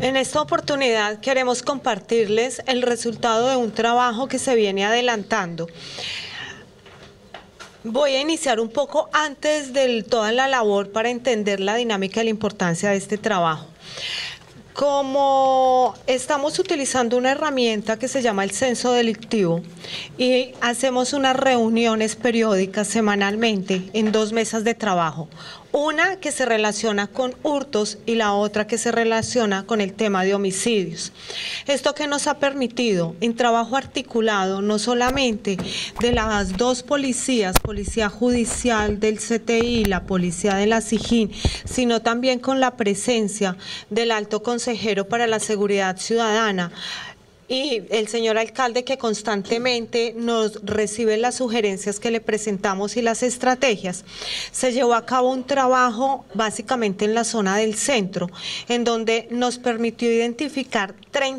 En esta oportunidad queremos compartirles el resultado de un trabajo que se viene adelantando. Voy a iniciar un poco antes de toda la labor para entender la dinámica y la importancia de este trabajo. Como estamos utilizando una herramienta que se llama el censo delictivo y hacemos unas reuniones periódicas semanalmente en 2 mesas de trabajo, una que se relaciona con hurtos y la otra que se relaciona con el tema de homicidios. Esto que nos ha permitido en trabajo articulado no solamente de las 2 policías, Policía Judicial del CTI y la Policía de la SIJÍN, sino también con la presencia del Alto Consejero para la Seguridad Ciudadana, y el señor alcalde, que constantemente nos recibe las sugerencias que le presentamos y las estrategias. Se llevó a cabo un trabajo básicamente en la zona del centro, en donde nos permitió identificar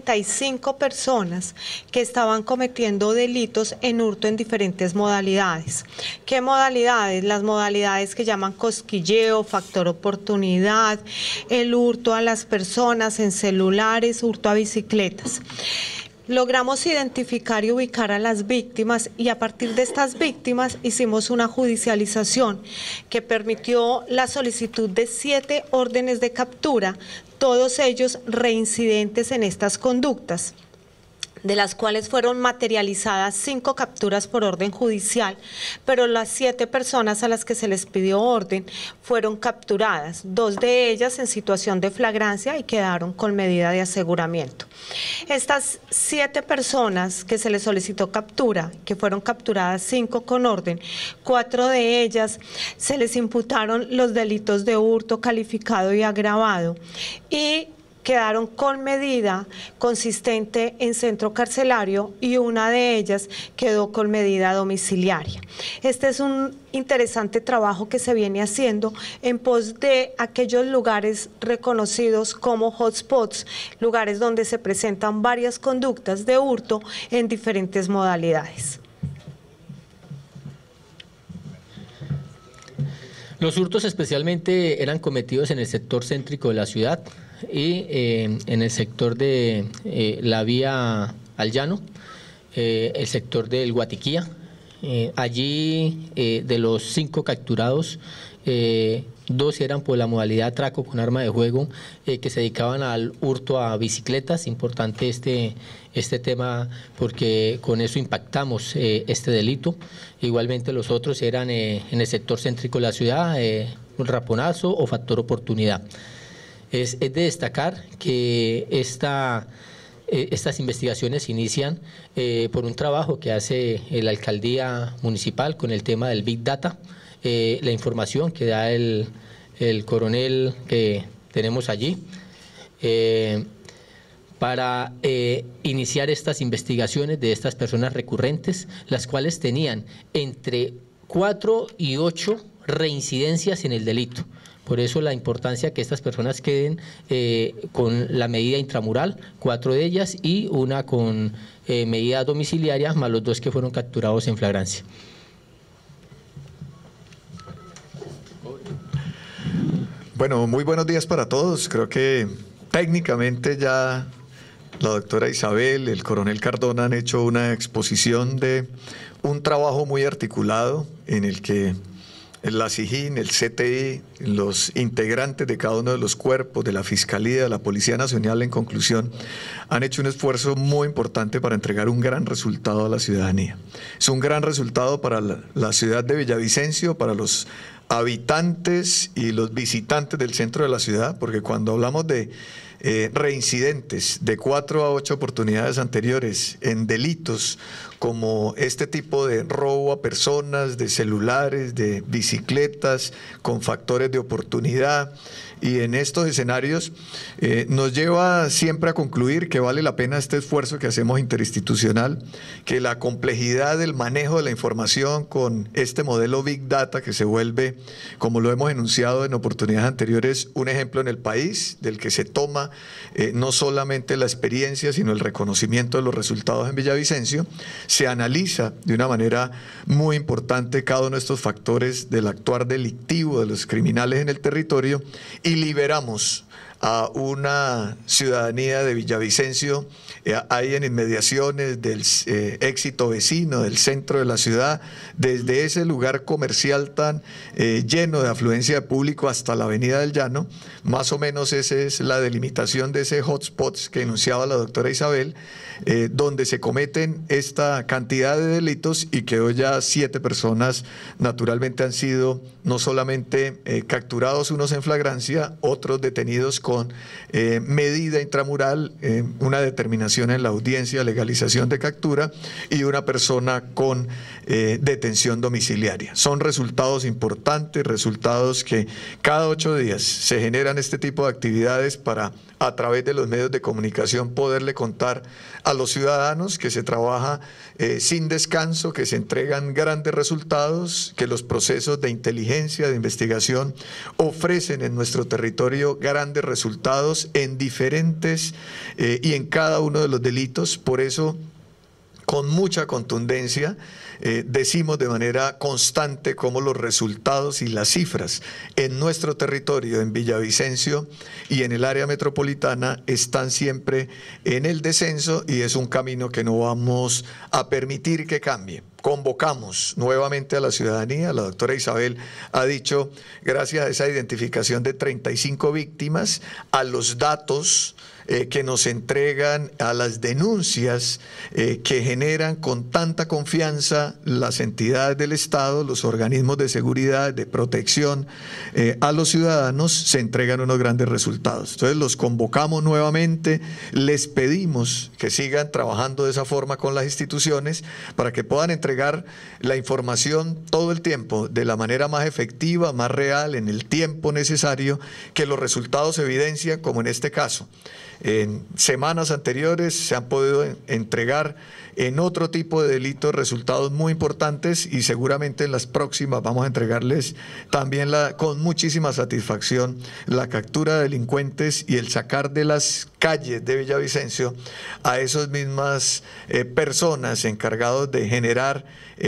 35 personas que estaban cometiendo delitos en hurto en diferentes modalidades. ¿Qué modalidades? Las modalidades que llaman cosquilleo, factor oportunidad, el hurto a las personas en celulares, hurto a bicicletas. Logramos identificar y ubicar a las víctimas y a partir de estas víctimas hicimos una judicialización que permitió la solicitud de 7 órdenes de captura, todos ellos reincidentes en estas conductas, de las cuales fueron materializadas 5 capturas por orden judicial, pero las 7 personas a las que se les pidió orden fueron capturadas, 2 de ellas en situación de flagrancia y quedaron con medida de aseguramiento. Estas 7 personas que se les solicitó captura, que fueron capturadas 5 con orden, 4 de ellas se les imputaron los delitos de hurto calificado y agravado y quedaron con medida consistente en centro carcelario y una de ellas quedó con medida domiciliaria. Este es un interesante trabajo que se viene haciendo en pos de aquellos lugares reconocidos como hotspots, lugares donde se presentan varias conductas de hurto en diferentes modalidades. Los hurtos especialmente eran cometidos en el sector céntrico de la ciudad y en el sector de la vía al llano, el sector del Guatiquía. Allí de los 5 capturados, 2 eran por la modalidad atraco con arma de fuego, que se dedicaban al hurto a bicicletas. Importante este tema porque con eso impactamos este delito. Igualmente los otros eran en el sector céntrico de la ciudad, un raponazo o factor oportunidad. Es de destacar que estas investigaciones inician por un trabajo que hace la alcaldía municipal con el tema del Big Data, la información que da el coronel que tenemos allí, para iniciar estas investigaciones de estas personas recurrentes, las cuales tenían entre 4 y 8 reincidencias en el delito. Por eso la importancia que estas personas queden con la medida intramural, 4 de ellas, y una con medida domiciliaria, más los 2 que fueron capturados en flagrancia. Bueno, muy buenos días para todos. Creo que técnicamente ya la doctora Isabel, el coronel Cardona han hecho una exposición de un trabajo muy articulado en el que la SIJÍN, el CTI, los integrantes de cada uno de los cuerpos, de la Fiscalía, de la Policía Nacional, en conclusión, han hecho un esfuerzo muy importante para entregar un gran resultado a la ciudadanía. Es un gran resultado para la ciudad de Villavicencio, para los habitantes y los visitantes del centro de la ciudad, porque cuando hablamos de reincidentes de 4 a 8 oportunidades anteriores en delitos como este tipo de robo a personas, de celulares, de bicicletas, con factores de oportunidad, y en estos escenarios nos lleva siempre a concluir que vale la pena este esfuerzo que hacemos interinstitucional, que la complejidad del manejo de la información con este modelo Big Data que se vuelve, como lo hemos enunciado en oportunidades anteriores, un ejemplo en el país del que se toma no solamente la experiencia, sino el reconocimiento de los resultados en Villavicencio. Se analiza de una manera muy importante cada uno de estos factores del actuar delictivo de los criminales en el territorio y liberamos a una ciudadanía de Villavicencio, ahí en inmediaciones del Éxito Vecino, del centro de la ciudad, desde ese lugar comercial tan lleno de afluencia de público hasta la Avenida del Llano. Más o menos esa es la delimitación de ese hotspots que enunciaba la doctora Isabel, donde se cometen esta cantidad de delitos y que hoy ya 7 personas naturalmente han sido no solamente capturados, unos en flagrancia, otros detenidos con medida intramural, una determinación en la audiencia, legalización de captura, y una persona con detención domiciliaria. Son resultados importantes, resultados que cada 8 días se generan este tipo de actividades para, a través de los medios de comunicación, poderle contar a los ciudadanos que se trabaja sin descanso, que se entregan grandes resultados, que los procesos de inteligencia, de investigación ofrecen en nuestro territorio grandes resultados en diferentes y en cada uno de los delitos. Por eso, con mucha contundencia, decimos de manera constante cómo los resultados y las cifras en nuestro territorio, en Villavicencio y en el área metropolitana, están siempre en el descenso, y es un camino que no vamos a permitir que cambie. Convocamos nuevamente a la ciudadanía. La doctora Isabel ha dicho, gracias a esa identificación de 35 víctimas, a los datos que nos entregan, a las denuncias que generan con tanta confianza las entidades del Estado, los organismos de seguridad, de protección a los ciudadanos, se entregan unos grandes resultados. Entonces los convocamos nuevamente, les pedimos que sigan trabajando de esa forma con las instituciones para que puedan entregar la información todo el tiempo de la manera más efectiva, más real, en el tiempo necesario, que los resultados evidencian, como en este caso. En semanas anteriores se han podido entregar en otro tipo de delitos resultados muy importantes, y seguramente en las próximas vamos a entregarles también con muchísima satisfacción la captura de delincuentes y el sacar de las calles de Villavicencio a esas mismas personas encargados de generar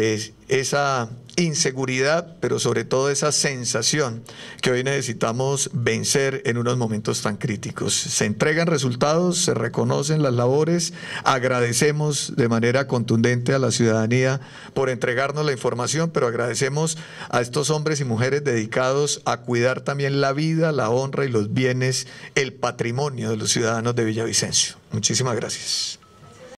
esa inseguridad, pero sobre todo esa sensación que hoy necesitamos vencer en unos momentos tan críticos. Se entregan resultados, se reconocen las labores, agradecemos de manera contundente a la ciudadanía por entregarnos la información, pero agradecemos a estos hombres y mujeres dedicados a cuidar también la vida, la honra y los bienes, el patrimonio de los ciudadanos de Villavicencio. Muchísimas gracias.